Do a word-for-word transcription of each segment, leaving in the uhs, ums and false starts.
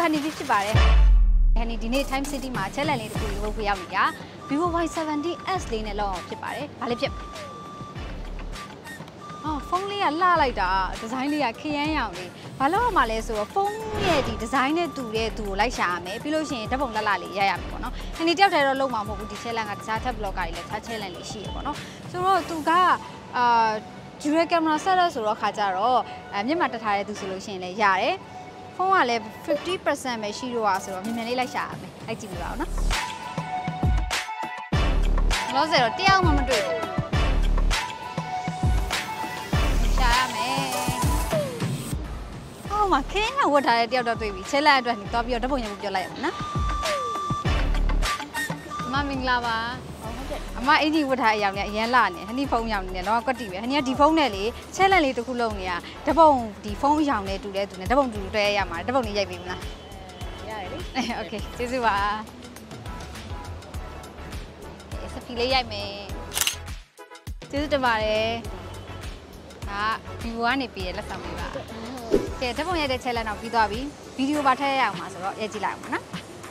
နေပြီဖြစ်ပါတယ်ဟန်နီဒီနေ့ Time City မှာ challenge လေးတစ်ခုလေးလုပ်ပြရမယ်ကြာ Vivo Y seventy S လေးနဲ့လောက်အောင်ဖြစ်ပါတယ်ဘာလဲဖြစ်အော်ဖုန်းလေးကလှလိုက်တာဒီဇိုင်းလေးကခရမ်းရောင်လေးဘာလို့ရမှာလဲဆိုတော့ဖုန်းရဲ့ဒီဒီဇိုင်းနဲ့တူတဲ့သူကိုလိုက်ရှာရမယ်ပြီးလို့ရှိရင်ဓာတ်ပုံလှလှလေးရရမယ်ပေါ့နော်ဟန်နီတယောက်တည်းတော့လုံးမှာမဟုတ်ဘူးဒီ challenge ကတခြား tab blogger တွေလည်းတခြား challenge လေးရှိရပေါ့နော်ဆိုတော့သူကအာ dual camera setup ဆိုတော့ခါကြတော့အဲမျက်မှန်တက်ထားတဲ့သူဆိုလို့ရှိရင်လည်းရတယ်ဖုန်းကလည်း fifty percent ပဲရှိတော့อ่ะဆိုတော့မြန်မြန်လေးလိုက်ရှာရမယ်လိုက်ကြည့်ပြပါဦးနော်လောဆယ်တော့တရားမှမတွေ့ဘူးရှာရမယ်ဟောမှာခင်းကဝတ်ထားတဲ့တယောက်တော့တွေ့ပြီချဲလိုက်အတွက်တော့ပြီးတော့ဓာတ်ပုံရိုက်ဖို့ပြောလိုက်ရမယ်နော်အမမင်္ဂလာပါအမအင်ဂျီဝတ်ထားအရောင်နဲ့အရန်လာနေဟနီဖုန်းရောင်နေတော့ကွက်တီပဲဟနီကဒီဖုန်းနဲ့လေချဲလက်လေးတစ်ခုလုံးနေရဓာတ်ပုံဒီဖုန်းရောင်နဲ့တူတဲ့သူနဲ့ဓာတ်ပုံတူတူတွဲရမှာဓာတ်ပုံလေးရိုက်ပေးမလားရတယ်လေโอเคကျေးဇူးပါစပီလေးရိုက်မယ်ကျေးဇူးတင်ပါတယ်ဒါ Vivo ကနေပေးရလက်ဆောင်ပေးပါကဲဓာတ်ပုံရိုက်တဲ့ချဲလက်တော့ပြီးသွားပြီဗီဒီယိုပါထည့်ရအောင်ပါဆိုတော့ရိုက်ကြည့်လိုက်အောင်နော်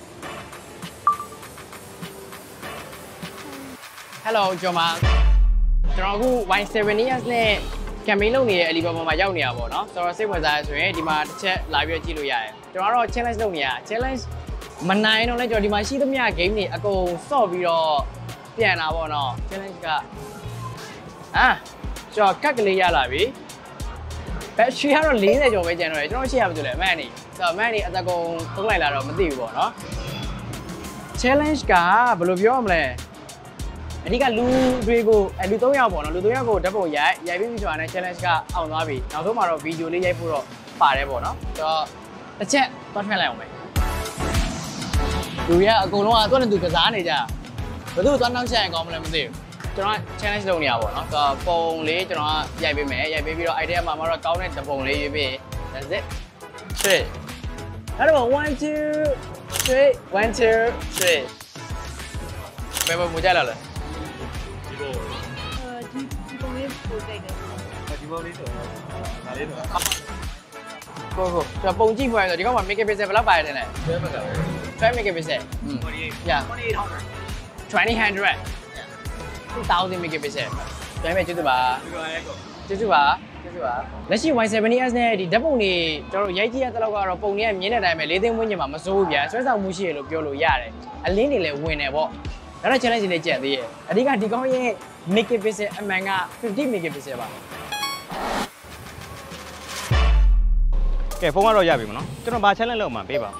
Hello ကျွန်မကျွန်တော်အခု Y seventy S နဲ့ campaign လုပ်နေတဲ့အလီဘာဘာမှာရောက်နေတာပေါ့နော်ဆိုတော့စိတ်ဝင်စားရဆိုရင်ဒီမှာတစ်ချက်လာပြီးကြည့်လို့ရတယ်ကျွန်တော်ကတော့ challenge လုပ်နေရ challenge မနိုင်တော့လဲကျွန်တော်ဒီမှာရှိသမျှ game တွေအကုန်ဆော့ပြီးတော့ပြန်လာပေါ့နော် challenge ကအာကျွန်တော်ကတ်ကလေးရလာပြီ battery ကတော့fortyကျော်ပဲကျန်တော့တယ်ကျွန်တော်ရှိရမလို့လေအမှန်နေဆိုတော့အမှန်နေအသက်ကုန်သုံးလိုက်လာတော့မသိဘူးပေါ့နော် challenge ကဘယ်လိုပြောရမလဲအဓိကလူတွေကိုအဲလူthreeယောက်ပေါ့နော်လူthreeယောက်ကိုဓာတ်ပုံရိုက်ရိုက်ပြီးပြီဆိုတာနဲ့ challenge ကအောင်သွားပြီနောက်ဆုံးမှာတော့ video လေးရိုက်ဖို့တော့ပါတယ်ပေါ့နော်ဆိုတော့တစ်ချက်သွားထွက်လိုက်အောင်မယ်လူတွေကအကုန်လုံးကသူ့နဲ့သူကစားနေကြဘယ်သူသွားနောက်ချက်ရင်ကောင်းမလဲမသိဘူးကျွန်တော် challenge လုပ်နေရပါပေါ့နော်ဆိုတော့ပုံလေးကျွန်တော်ကရိုက်ပေးမယ်ရိုက်ပေးပြီးတော့ idea မှာတော့ကောင်းတဲ့ပုံလေးရွေးပြီး that's it three အဲ့တော့one two three one two three ဘယ်ဘယ်မကြလာလဲကိုကိုကျွန်တော်ပုံကြည့်ဖွယ်ဆိုဒီကောင်မှာ megapixel ဘယ်လောက်ပါတယ်လဲtwelve megapixel อืม yeah twenty hundred two thousand megapixel ဒါပေမဲ့ကျေးဇူးပါကျေးဇူးပါကျေးဇူးပါလက်ရှိ Y seventy S နဲ့ဒီဓာတ်ပုံတွေကျွန်တော်တို့ရိုက်ကြည့်ရတဲ့လောက်ကတော့ပုံတွေကမြင်တဲ့အတိုင်းပဲ၄သိန်းဝန်းကျင်မှာမစိုးဘူးဗျာဆွဲဆောင်မှုရှိရလို့ပြောလို့ရတယ်အလင်းတွေလည်းဝင်တယ်ပေါ့ဒါတော့ challenge လေးကြက်သေးရဲ့အဓိကဒီကောင်ရဲ့ megapixel အမှန်ကfifty megapixel ပါကဲဖုန်းကတော့ရပြီမနော်ကျွန်တော်ဘာ challenge လုပ်မှပေးပါ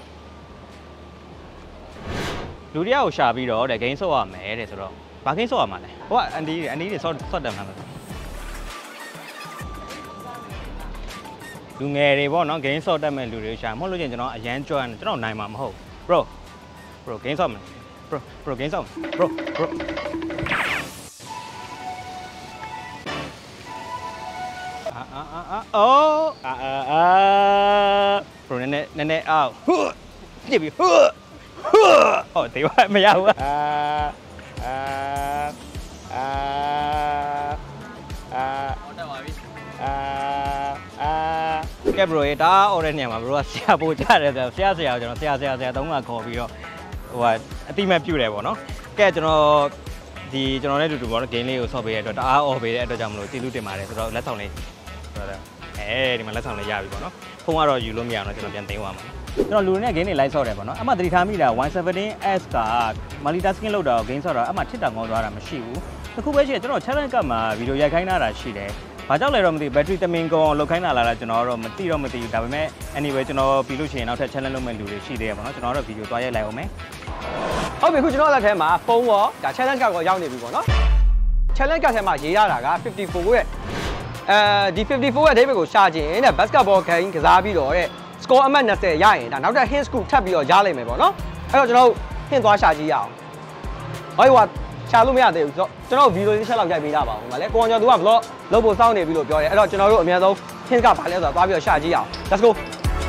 လူတယောက်ကိုရှာပြီးတော့တဲ့ game ဆော့ရမယ်တဲ့ဆိုတော့ဘာ game ဆော့ရမှာလဲဟိုကအန်ဒီအန်ဒီတွေဆော့ဆော့တယ်မှာမလားလူငယ်တွေပေါ့နော် game ဆော့တတ်မဲ့လူတွေရှာမဟုတ်လို့ချင်းကျွန်တော်အရန်ကြွမ်းကျွန်တော်နိုင်မှာမဟုတ် bro bro game ဆော့မယ် bro bro game ဆော့ bro broอ่าอ่าโอ้อ่าอ่า bro နည်းနည်းနည်းနည်းအောက်ပြစ်ပြီးဟောတေးဝမရဘူးအာအာအာအာဟုတ်တယ်ပါပြီအာအာကဲ bro ရေဒါအော်တဲ့နေရာမှာ bro ကဆရာပို့ကြတယ်ဆိုဆရာဆရာကိုကျွန်တော်ဆရာဆရာဆရာသုံးခါခေါ်ပြီးတော့ဟိုကအတိမတ်ပြုတ်တယ်ပေါ့နော်ကဲကျွန်တော်ဒီကျွန်တော်လည်းတူတူပေါ့နော် game လေးကိုဆော့ပေးရတဲ့အတွက်တအားအော်ပေးတဲ့အတွက်ကြောင့်မလို့ကျေးဇူးတင်ပါတယ်ဆိုတော့လက်ဆောင်လေးအဲဒီမှာလက်ဆောင်လေးရပြီပေါ့နော်ဖုန်းကတော့ယူလို့မရအောင်တော့ကျွန်တော်ပြန်သိမ်းသွားမှာကျွန်တော်လူတွေနဲ့ game တွေ live ဆော့တယ်ပေါ့နော်အမှသတိထားမိတာY seventy S က multitasking လုပ်တာ game ဆော့တာအမှထစ်တာငေါသွားတာမရှိဘူးတခုပဲရှိတယ်ကျွန်တော် challenge ကမှာဗီဒီယိုရိုက်ခိုင်းတာရှိတယ်ဘာကြောင့်လဲတော့မသိ battery တမင်ကုန်အောင်လုပ်ခိုင်းတာလားကျွန်တော်တော့မသိတော့မသိဘူးဒါပေမဲ့ anyway ကျွန်တော်ပြီးလို့ရှိရင်နောက်ထပ် challenge လုပ်မဲ့လူတွေရှိသေးတယ်ပေါ့နော်ကျွန်တော်တော့ဗီဒီယိုသွားရိုက်လိုက်အောင်မယ်ဟုတ်ပြီခုကျွန်တော်လက်ထဲမှာဖုန်းရောဒါ challenge ကောက်ရောက်နေပြီပေါ့နော် challenge ကထဲမှာရေးရတာကfifty-fourရဲ့အဲဒီfifty-fourရဲ့အဓိပ္ပာယ်ကိုရှာခြင်းတဲ့ basketball game ကစားပြီးတော့တဲ့ score အမှတ်twentyရရင်ဒါနောက်ထပ် hint ကိုထပ်ပြီးတော့ရလိမ့်မယ်ပေါ့နော်အဲ့တော့ကျွန်တော် hint သွားရှာကြည့်ရအောင်ဟောဟိုရှာလို့မရသေးဘူးဆိုတော့ကျွန်တော်ဗီဒီယိုတစ်ချက်လောက်ရိုက်ပေးတာပါဟိုမှာလေကိုအောင်ကျော်သူက vlog လုပ်ဖို့စောင့်နေပြီလို့ပြောတယ်အဲ့တော့ကျွန်တော်တို့အများဆုံး hint ကဘာလဲဆိုတော့သွားပြီးတော့ရှာကြည့်ရအောင် let's go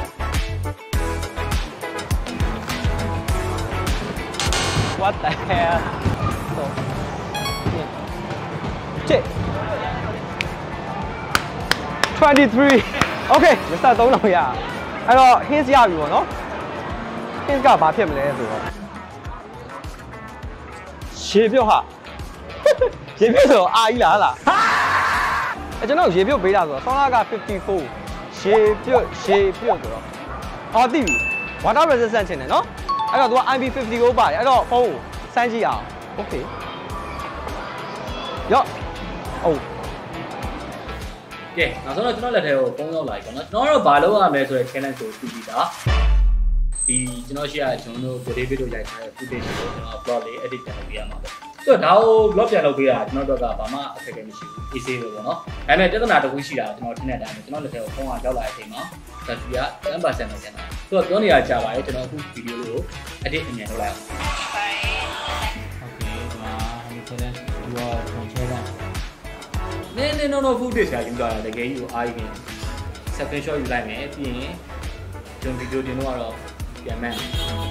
what the hell so check twenty-three okay မစတော့တော့ရအဲ့တော့ hint ရပြီပေါ့နော် pins ကဘာဖြစ်မလဲဆိုတော့ရေပြုတ်ဟာရေပြုတ်ဆိုတော့အာကြီးလားလားအဲကျွန်တော်ရေပြုတ်ပေးတာဆိုတော့ဆောင်းလာကfifty-fourရေပြုတ်ရေပြုတ်ဆိုတော့အော်သိပြီ water resistant ချင်တယ်နော်အဲ့တော့ तू က I P fifty-four ပါတယ်အဲ့တော့ဖုန်းကိုစမ်းကြည့်အောင် okay ရော့ဟုတ်ကဲနောက်ဆုံးတော့ကျွန်တော်လက်ထဲကိုဖုန်းရောက်လာပြီပေါ့နော်ကျွန်တော်တို့ဘာလုပ်ရမလဲဆိုတဲ့ challenge ကိုသိပြီးတာဒီကျွန်တော်ရှိရကျွန်တော်တို့ video တို့ရိုက်ထားတဲ့ footage ကိုကျွန်တော် blog လေး edit ပြန်လုပ်ပေးရမှာပေါ့ဆိုတော့ဒါကို blog ပြန်လုပ်ပေးတာကျွန်တော်တို့ကဘာမှအခက်အခဲမရှိဘူး easy ပဲပေါ့နော်ဒါပေမဲ့ပြဿနာတစ်ခုရှိတာကျွန်တော်ထင်တဲ့အတိုင်းကျွန်တော်လက်ထဲကိုဖုန်းကရောက်လာတဲ့အချိန်မှာ battery ကten percent ပဲကျန်တာဆိုတော့ပြောနေတာကြာပါရဲ့ကျွန်တော်အခု video လေးကို edit အမြန်လုပ်လိုက်အောင် okay ဒီမှာ challenge ဒီတော့ challenge နည်းနည်းတော့ footage ကယူလာတာတကယ်ကြီးကိုအားကြီးခင် screenshot ယူလိုက်မယ်ပြီးရင်ကျွန်တော် video တင်တော့တော့ပြန်မယ်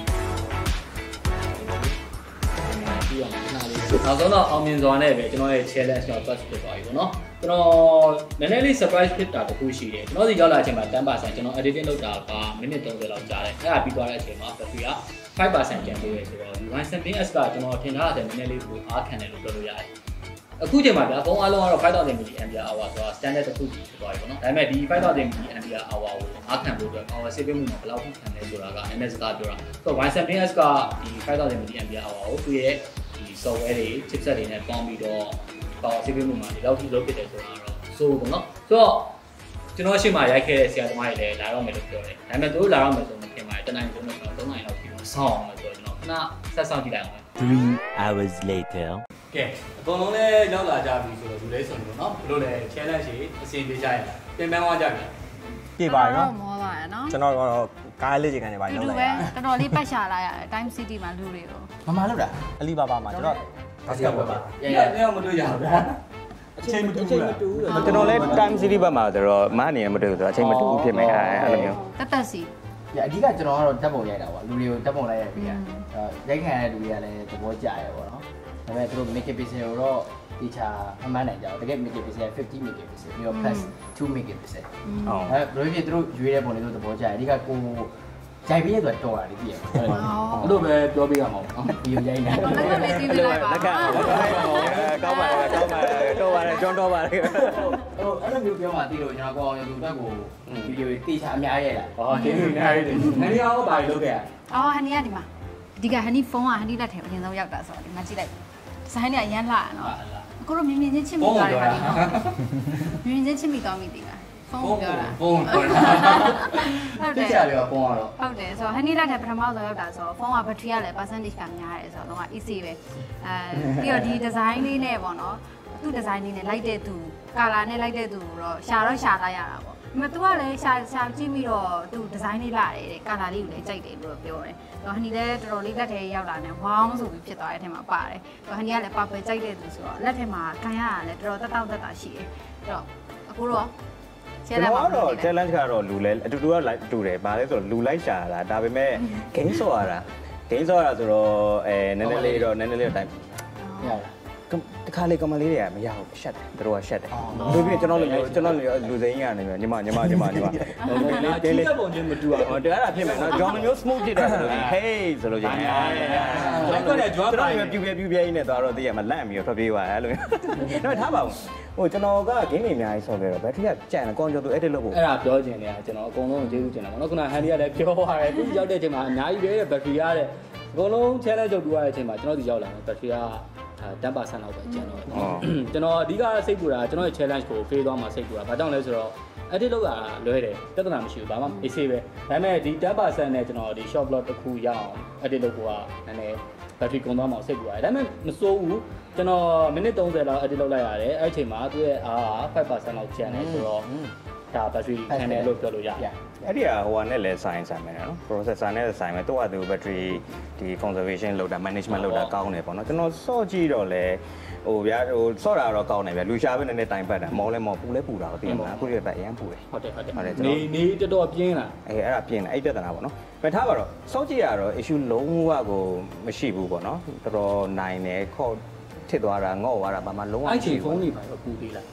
ပြီးအောင်ခဏလေးနောက်ဆုံးတော့အောင်မြင်စွာနဲ့ပဲကျွန်တော်ရဲ့ challenge တော့ pass ဖြစ်သွားပြီပေါ့နော်ကျွန်တော်နည်းနည်းလေး surprise ဖြစ်တာတခုရှိတယ်ကျွန်တော်ဒီရောက်လာတဲ့အချိန်မှာten percent ကျွန်တော် editing လုပ်တာကမိနစ်thirtyလောက်ကြာတယ်အဲ့ဒါပြီးသွားတဲ့အချိန်မှာ battery ကfive percent ကျန်သေးတယ်ဆိုတော့ one seventeen S ကကျွန်တော်ထင်ထားတဲ့နည်းနည်းလေးကိုအားခံတယ်လို့ပြောလို့ရတယ်အခုချိန်မှာဗျာဖုန်းအားလုံးကတော့five thousand milliampere hour ဆိုတာ standard တစ်ခုဖြစ်သွားပြီပေါ့နော်ဒါပေမဲ့ဒီfive thousand milliampere hour ကိုအားခံဖို့အတွက် power saving မှုမှာဘယ်လောက်ခံလဲဆိုတာက N S ကပြောတာဆိုတော့ one seventeen S ကဒီfive thousand milliampere hour ကိုသူ့ရဲ့ဒီ software တွေ chipset တွေနဲ့ပေါင်းပြီးတော့ power saving မှုမှာဒီလောက်ထိလုပ်ဖြစ်တယ်ဆိုတာတော့ဆိုပေါ့နော်ဆိုတော့ကျွန်တော်ရှေ့မှာရိုက်ခဲ့တဲ့ဆရာသမားတွေလည်းလာတော့မယ်လို့ပြောတယ်ဒါပေမဲ့သူတို့လာတော့မယ်ဆိုရင်ခင်ဗျာတနိုင်ကျွန်တော်သုံးနိုင်လောက်ပြီးတော့ဆောင်းအောင်မယ်ဆိုတော့ကျွန်တော်ခဏဆက်ဆောင်ကြည့်လိုက်အောင် three hours later ကဲအကုန်လုံးလည်းရောက်လာကြပြီဆိုတော့လူလေးဆိုတော့เนาะဘလို့လဲ challenge ကြီးအစီအပြေးကြရတာပြင်ပန်းသွားကြပြီပြေပါရောမောပါရနော်ကျွန်တော်ကတော့ကားလေးချိန်ကနေပါလောက်လိုက်တာတော်တော်လေးပတ်ရှာလာရတယ် time city မှာလူတွေကိုမမလောက်တာအလီဘာဘာမှာကျွန်တော်ဘာစကပွဲပါရရရမတွေ့ရဘူးဗျာအချိန်မတူဘူးလားကျွန်တော်လည်း time city ဘက်မှာဆိုတော့မအနေနဲ့မတွေ့ဘူးဆိုတော့အချိန်မတူဘူးဖြစ်မယ်အဲ့လိုမျိုးတက်တက်စီရအဓိကကျွန်တော်ကတော့ဓာတ်ပုံရိုက်တာပေါ့လူတွေကိုဓာတ်ပုံလိုက်ရိုက်ပြီးရရိုက်ခံရတဲ့လူတွေကလည်းသဘောကျရဲပေါ့နော်ဒါပေမဲ့သူတို့ megapixel ကိုတော့ဒီချာအမှန်နိုင်ကြတော့တကယ် megapixel fifty megapixel ပြီးတော့ plus two megapixel ဟုတ်အဲဘယ်လိုဖြစ်သူတို့ရွေးတဲ့ပုံလေးတို့သဘောကျရဲအဓိကကိုဂျိုင်ပေးရတော့တော်တာလေးပြည့်ရအဲ့လိုပဲပြောပြရမှာပေါ့ဗီဒီယိုရိုက်နေတာလက်ခံလေးပြီးလိုက်ပါလက်ခံလက်ခံကောင်းပါလေကောင်းပါလေတော်ပါတယ်ကျွန်တော်တော်ပါတယ်ဟိုအဲ့လိုမျိုးပြောမှသိလို့ကျွန်တော်ကောင်းအောင်YouTube ကိုဗီဒီယိုတေချာအများရဲ့လားဟောကျေးဇူးများရတယ်ဟန်နီအောင်ဘာလုပ်ခဲ့ရအော်ဟန်နီကဒီမှာအဓိကဟန်နီဖုန်းကဟန်နီလက်ထဲအရင်ဆုံးရောက်တာဆိုတော့ဒီမှာကြည့်လိုက်ဆိုင်းနေအရန်လှရနော်ကိုတို့မြင်မြင်ချင်းချစ်မိသွားတယ်ခါလေးနော်မြင်မြင်ချင်းချစ်မိသွားမိသေးလားဖုန်းပြောတာဖုန်းပြောတာဟုတ်တယ်ကြာရောဖုန်းကတော့ဟုတ်တယ်ဆိုတော့ဟန်နီလက်ထဲပထမဆုံးရောက်တာဆိုတော့ဖုန်းကဘက်ထရီကလည်း percentage ကများတယ်ဆိုတော့တော့ easy ပဲအဲပြီးတော့ဒီ design လေးနဲ့ပေါ့နော်သူ့ design လေးနဲ့လိုက်တဲ့သူ color နဲ့လိုက်တဲ့သူတော့ရှာတော့ရှာလိုက်ရတာပေါ့မသူကလည်းရှာရှာကြည့်ပြီးတော့သူ design လေးလာတယ်တဲ့ color လေးကိုလည်းကြိုက်တယ်လို့ပြောတယ်။တော့ဟန်နီလည်းတော်တော်လေးလက်ထဲရောက်လာတယ်ဝေါင်းဆိုပြီးဖြစ်သွားတဲ့အထက်မှာပါတယ်။တော့ဟန်နီကလည်း purple ကြိုက်တဲ့သူဆိုတော့လက်ထဲမှာခံရတာလည်းတော်တော်တက်တောက်တက်တာရှိတယ်။အဲ့တော့အခုတော့ challenge ကတော့ challenge ကတော့လူလဲအတူတူကလိုက်တူတယ်ဘာလဲဆိုတော့လူလိုက်ရှာတာဒါပေမဲ့ game ဆော့ရတာ game ဆော့ရတာဆိုတော့အဲနည်းနည်းလေးတော့နည်းနည်းလေးတော့တိုင်းရတာတခါလေကမလေးတွေကမရဘူးရှက်တယ်သူတို့ကရှက်တယ်သူပြီးကျွန်တော်လည်းကျွန်တော်လည်းလူစိမ်းရတယ်ညီမညီမညီမညီမတင်းလေးပုံချင်းမတူအောင်ဟောတရားတာဖြစ်မယ်နော်ဂျောင်းမျိုး smooth ဖြစ်တယ်ဆိုလို့ hey ဆိုလို့ရတယ်အဲ့တော့လည်းဂျွမ်းပိုင်းပြူပြပြူပြင်းနေသွားတော့တည်းရမလန့်ပြီးတော့ထွက်ပြေးသွားအဲ့လိုတော့ထားပါဦးဟိုကျွန်တော်က game တွေအများကြီးဆော့ခဲ့တော့ဘက်ထရီကကြံတယ်ကောင်ကျော်သူ edit လုပ်ဖို့အဲ့ဒါပြောချင်တယ်ကျွန်တော်အကုန်လုံးကျေးဇူးတင်တာပေါ့နော်ခုနဟန်ဒီကလည်းပြောရတယ်သူရောက်တဲ့အချိန်မှာအများကြီးပဲဘက်ထရီရတဲ့အကုန်လုံး challenge လုပ်တူရတဲ့အချိန်မှာကျွန်တော်ဒီရောက်လာတယ်ဘက်ထရီကten percent လောက်ပဲကျန်တော့ကျွန်တော်အဓိကစိတ်ပူတာကျွန်တော်ရဲ့ challenge ကိုဖေးသွားမှာစိတ်ပူတာဘာကြောင့်လဲဆိုတော့ edit လုပ်တာလွဲတယ်ပြဿနာမရှိဘူးဘာမှ easy ပဲဒါပေမဲ့ဒီten percent နဲ့ကျွန်တော်ဒီ short blog တစ်ခုရအောင် edit လုပ်ဖို့ကနည်းနည်း battery ကုန်သွားမှာစိတ်ပူရတယ်ဒါပေမဲ့မစိုးဘူးကျွန်တော်မိနစ်thirtyလောက် edit လုပ်လိုက်ရတယ်အဲ့အချိန်မှာသူ့ရဲ့အား five percent လောက်ကျန်တယ်ဆိုတော့ဒါ battery ခံတယ်လို့ပြောလို့ရတယ်အဲ့ဒီကဟိုကနဲ့လည်းဆိုင်ဆိုင်မယ်နော် processor နဲ့ဆိုင်မယ်တော့သူ battery ဒီ conservation လုပ်တာ management လုပ်တာကောင်းတယ်ပေါ့နော်ကျွန်တော်စော့ကြည့်တော့လဲဟိုဗျာဟိုစော့တာတော့ကောင်းတယ်ဗျာလူရှာပဲနည်းနည်းတိုင်ပတ်တာမောလဲမောပူလဲပူတာတော့သိမှာအခုဒီဘက်အရင်ပူတယ်ဟုတ်တယ်ဟုတ်တယ်နေနေတော်တော်ပြင်းလာအေးအဲ့ဒါပြင်းတယ်အဲ့ပြဿနာပေါ့နော်ပဲထားပါတော့စော့ကြည့်ရတော့ issue လုံးဝကိုမရှိဘူးပေါ့နော်တော်တော်နိုင်တယ်ခေါ့ထစ်သွားတာငေါ့သွားတာဘာမှလုံးဝအဲ့ချိန်ဖုန်းတွေပါတော့ပူသေးလားဖ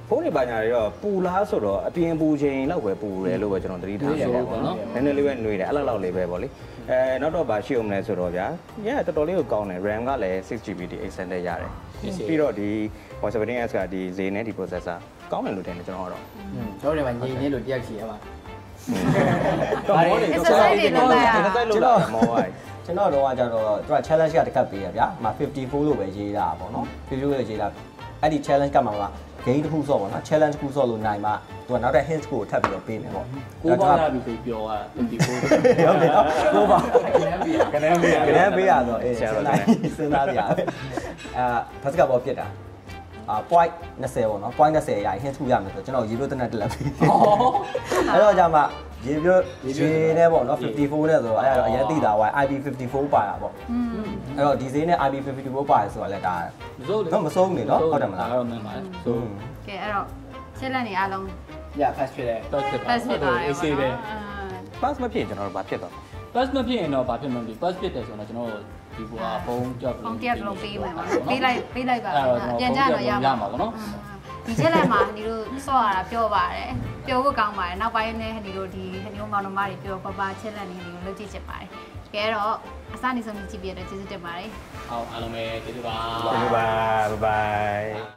ဖုန်းတွေပါညာတွေတော့ပူလားဆိုတော့အပြင်ပူချိန်လောက်ပဲပူတယ်လို့ပဲကျွန်တော်သတိထားရတယ်ပေါ့နော်နည်းနည်းလေးပဲနှွေးတယ်အဲ့လောက်လောက်လေးပဲပေါ့လေအဲနောက်တော့ဗာရှိအောင်လဲဆိုတော့ဗျာညတော်တော်လေးကိုကောင်းတယ် RAM ကလည်း six G B ဒီ extended ရတယ်ပြီးတော့ဒီ one seventeen S ကဒီဈေးနဲ့ဒီ processor ကောင်းတယ်လို့ထင်တယ်ကျွန်တော်ကတော့ကျွန်တော်တွေမှာညီနေလို့တယောက်ရှိရပါတော့မောနေတော့ကျွန်တော်ကျွန်တော်မောဝိုင်းကျွန်တော်တော့ကကြတော့သူက challenge ကတစ်ခတ်ပေးရဗျာ။မှာ fifty-four လို့ပဲရေးတာပေါ့နော်။ fifty-four လို့ရေးတာအဲ့ဒီ challenge ကမှက game တစ်ခုဆော့ပေါ့နော် challenge တစ်ခုဆော့လို့နိုင်မှသူကနောက်တဲ့ hints ကိုထပ်ပြီးတော့ပေးမယ်ပေါ့ကိုပါလာပြီးပြောอ่ะfifty-four ဟုတ်တယ်နော်ကိုပါကနေပေးရကနေပေးရကနေပေးရဆိုအေးစဉ်းစားစဉ်းစားကြပဲအာဘတ်စကတ်ဘောပြစ်တာအာ point twentyပေါ့နော် point twenty ရရင် hint ထူရမယ်ဆိုကျွန်တော်ရေပြိုးတက်တက်လက်ပြီအဲ့တော့じゃမှာရေပြိုးရေနဲ့ပေါ့နော် fifty-four နဲ့ဆိုတော့အဲ့ဒါတော့အရင်သိတာဟို I P fifty-four ပါတာပေါ့အဲ့တော့ဒီဈေးနဲ့ I P fifty-four ပါတယ်ဆိုတော့လည်းဒါတော့မဆုံးနေနော်ဟုတ်တယ်မလားအဲ့တော့မှန်ပါတယ်ဆိုကဲအဲ့တော့ချက်လက်နေအားလုံးရ fast ဖြစ်တယ်တော့ဖြစ်ပါ pass ဖြစ်သွားတယ်အေးဆေးပဲ pass မဖြစ်ကျွန်တော်တို့ဘာဖြစ်တော့ pass မဖြစ်ရင်တော့ဘာဖြစ်မှမသိ pass ဖြစ်တယ်ဆိုတော့ကျွန်တော်တို့ဒီဘောကဖုန်းကြောက်ဖုန်းတစ်လုံးပေးမယ်ပါပေးလိုက်ပေးလိုက်ပါပြန်ကြတော့ရမှာမှာပေါ့နော်ဒီချက်လက်မှာဒီလိုစော့ရတာပြောပါတယ်ပြောဖို့ကောင်းပါတယ်နောက်ပိုင်းနဲ့ဒီလိုဒီဒီလိုမောင်နှမတွေပြောပပချက်လက်နေဒီလိုလုပ်ကြည့်ချင်ပါတယ်ကဲတော့အစနေဆုံးကြည့်ပြရတဲ့ကျေးဇူးတင်ပါတယ်ဟုတ်အားလုံးပဲကျေးဇူးပါ Bye bye bye bye